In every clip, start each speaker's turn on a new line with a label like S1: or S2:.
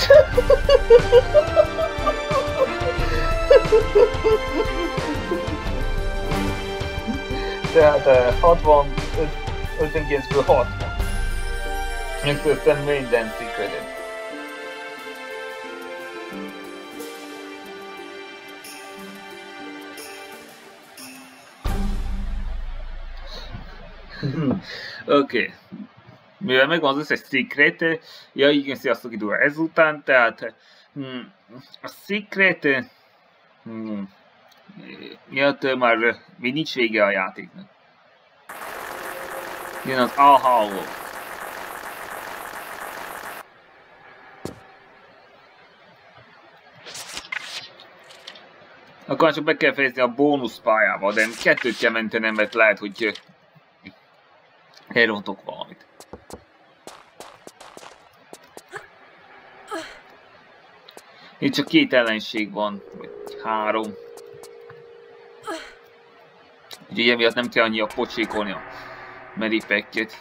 S1: Tehát 59-ből 60. Megtörtem minden Secretet. Oké. Mivel megvan az összes Secret, ja igen, sziasztok idő ezután, tehát a Secret miatt már még nincs vége a játéknak. Jön az Alhalló. Akkor csak be kell fejezni a bónusz pályával, de kettőt kell mentenem, mert lehet, hogy elrontok valamit. Itt csak 2 ellenség van, vagy 3. Úgyhogy emiatt nem kell annyira pocsékolni a medipekket.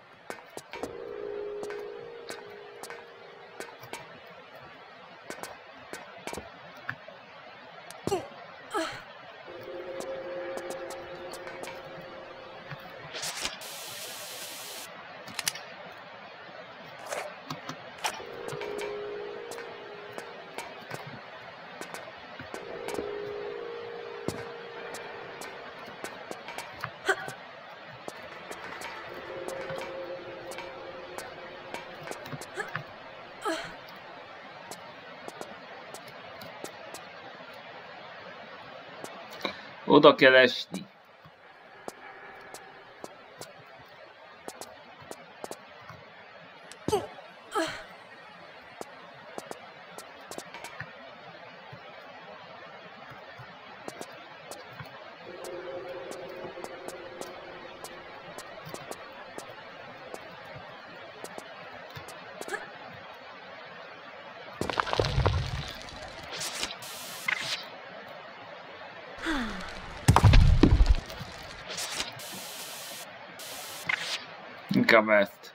S1: Oda kell esni. Inkább ezt.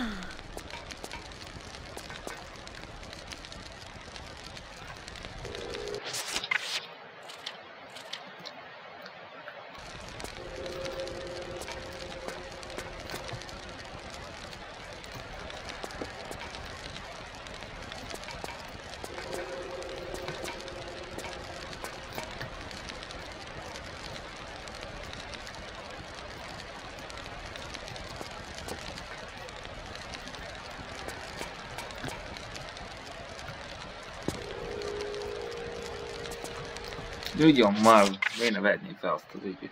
S1: Ugyan már, miért ne vennék fel azt az ügyet?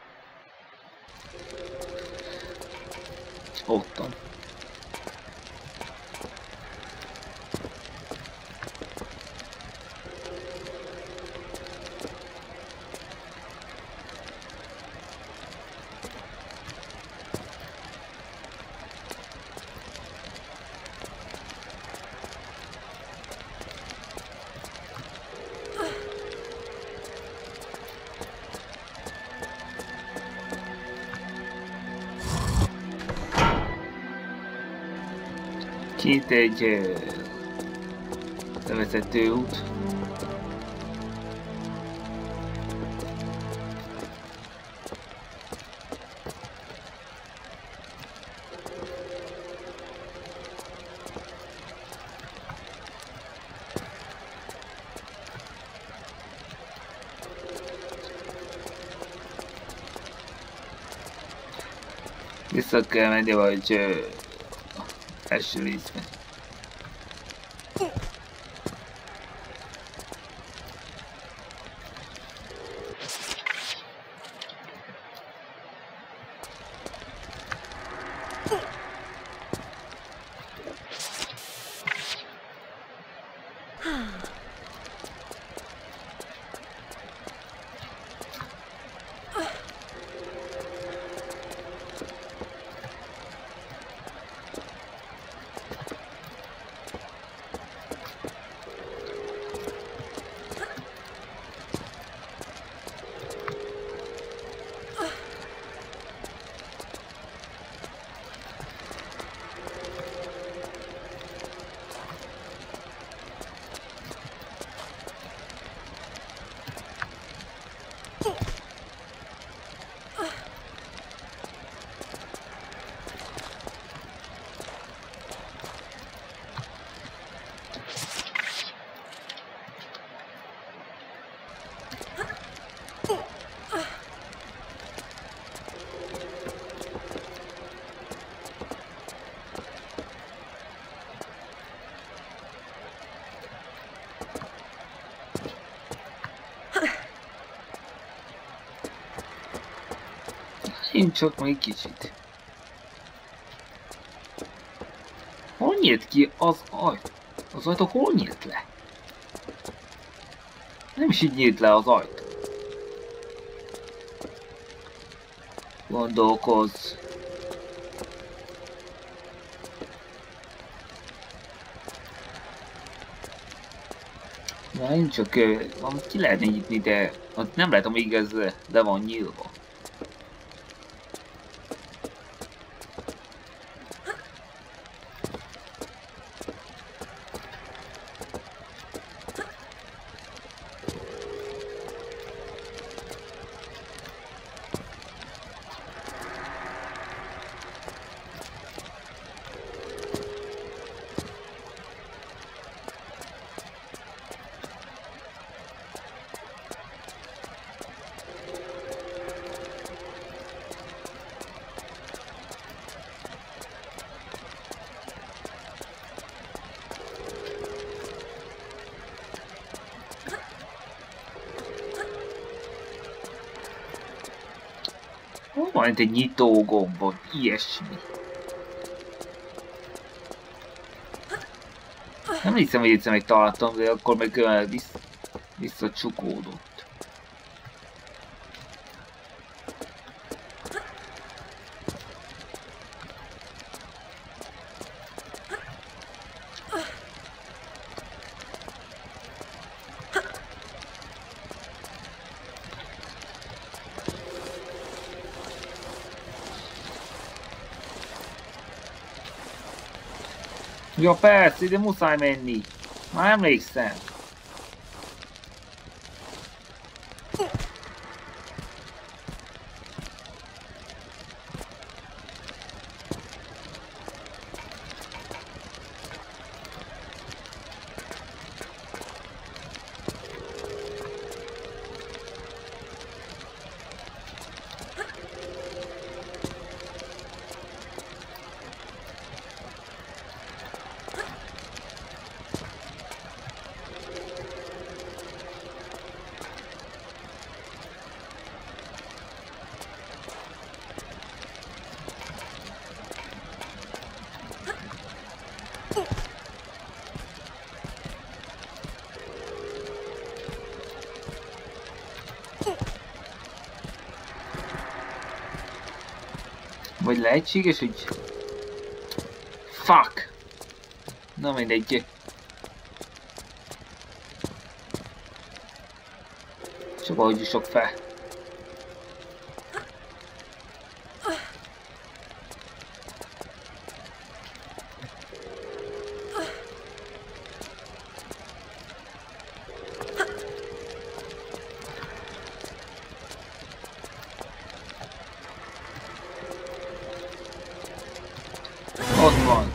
S1: Ottan. Itt egy levezető út. Vissza kell menni, vagy első részben. Én csak még kicsit. Hol nyílt ki az ajtó? Az ajtó hol nyílt le? Nem is így nyílt le az ajtó. Gondolkozz. Na, én csak ki lehetne nyitni, de nem lehet, amíg ez le van nyílva. Van itt egy nyitó gomb, vagy ilyesmi. Nem hiszem, hogy egyszer megtaláltam, de akkor meg visszacsukódott. Ja persze, ide muszáj menni. Már emlékszem. Vagy lehetséges, hogy... Fuck! Na mindegy. Csak ahogy is sok fel. Ott van.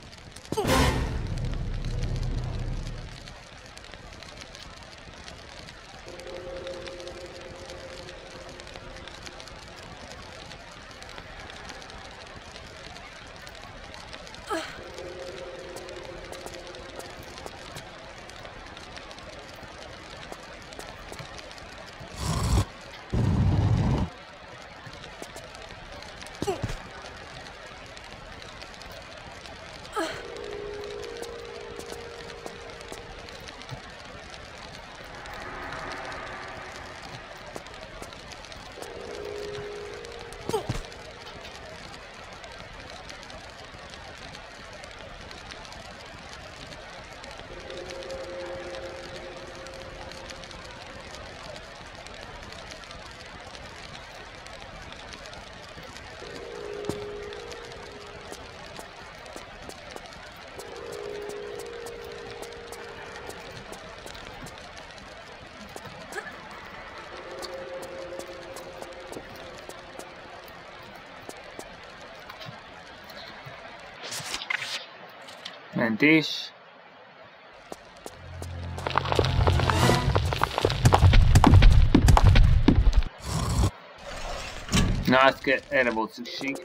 S1: Mentés. Na, erre volt szükség.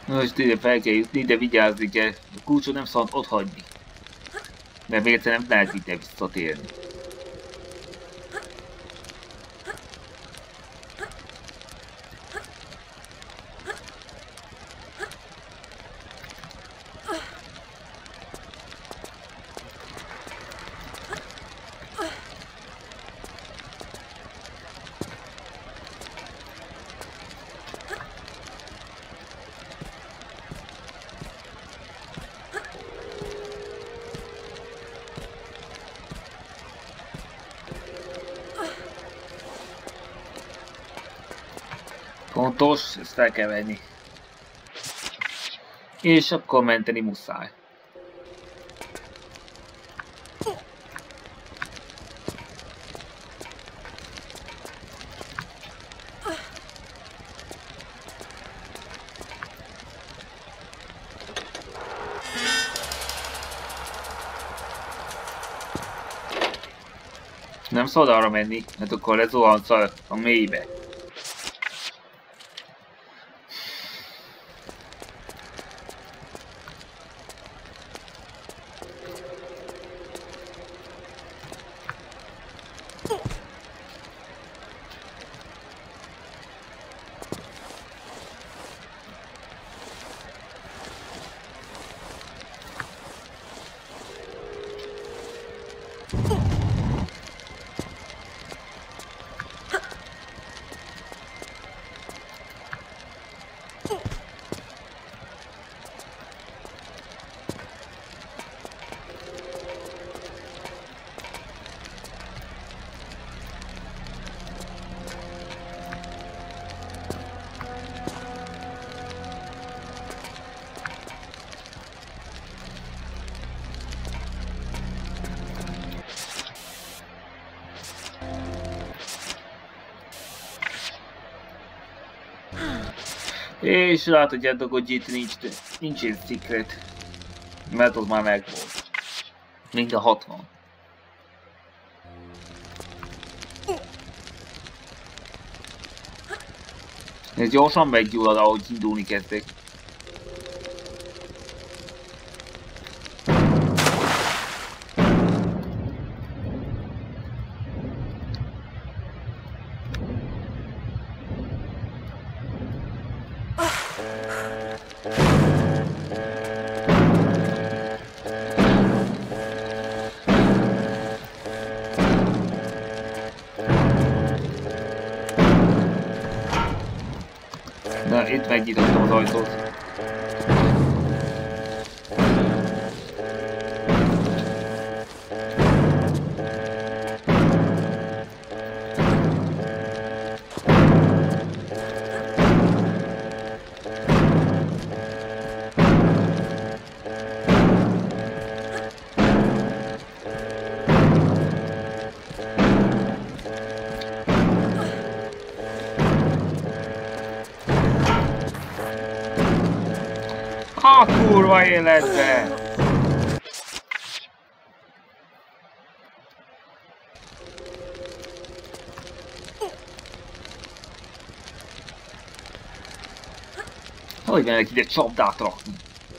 S1: Most ide fel kell jutni, de vigyázni kell. A kulcsot nem szabad otthagyni. Mert még egyszer nem lehet ide visszatérni. Fontos, ezt fel kell venni. És akkor menteni muszáj. Nem szabad arra menni, mert akkor lezuhansz a mélybe. És láthatjátok, hogy itt nincs egy secret, mert az már megvolt. Mind a 60. Ez gyorsan meggyullad, ahogy indulni kezdek. Na, itt megnyitottam az ajtót. A kurva életbe! Hogy mennek ide csapdát rakni?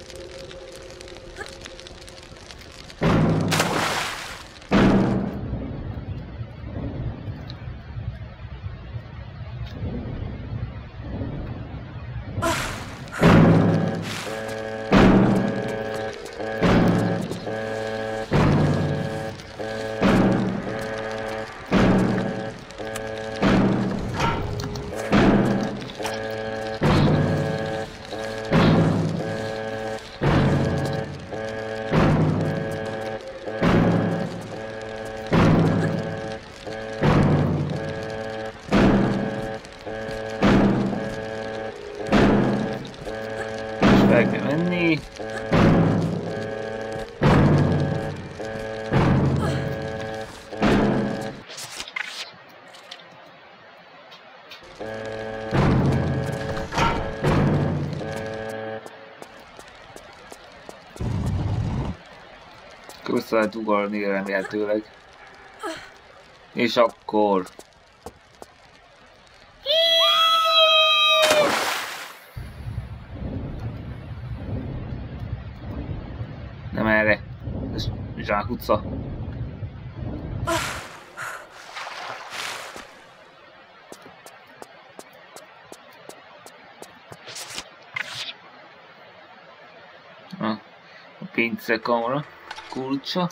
S1: Fel kell menni. Össze lehet ugorni remélhetőleg. És akkor... Zsákutca. A pincekamra kulcsa.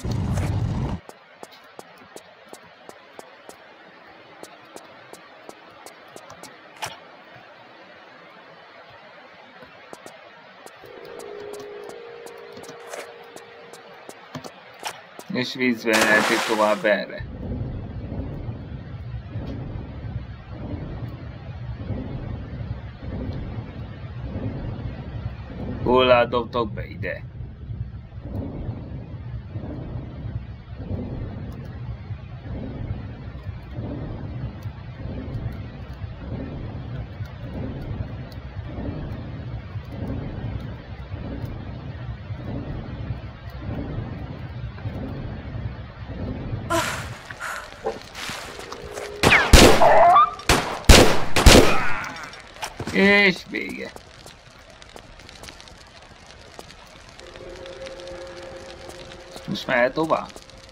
S1: És vízben elték tovább erre. Hol dobtak be ide? És vége. Most mehet tovább?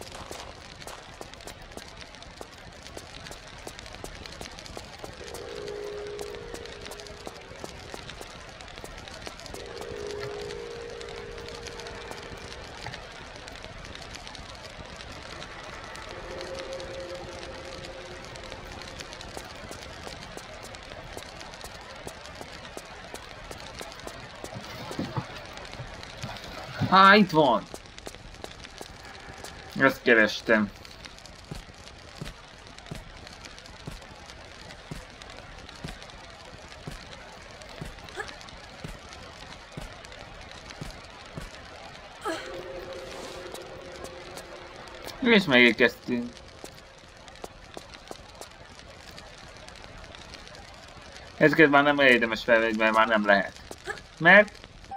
S1: Itt van! Ezt kerestem. És megérkeztünk. Ezeket már nem érdemes felvenni, mert már nem lehet. Mert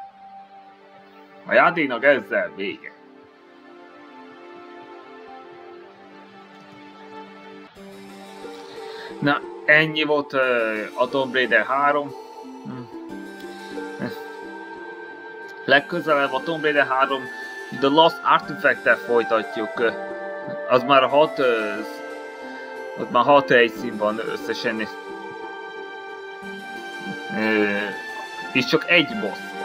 S1: a játéknak ezzel vége. Na, ennyi volt a Tomb Raider 3. Legközelebb a Tomb Raider 3 The Lost Artifact-tel folytatjuk. Az már 6 helyszín van összesen. És csak egy boss van.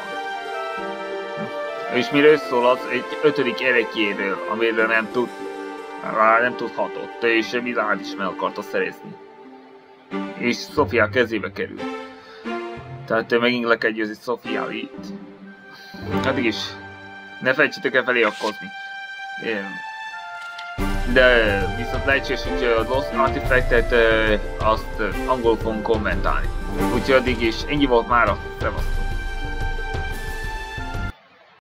S1: És miről szól, az egy 5. erekjéről, amire nem tudhatott, és Milad is meg akarta szerezni. És Sofia kezébe kerül. Tehát megint le kell győzni Sofiát itt. Addig is ne felejtsétek el feliratkozni. De viszont lehetséges, hogy a Lost Artifact-et azt angolul fogom kommentálni. Úgyhogy addig is ennyi volt mára. Szevasztok!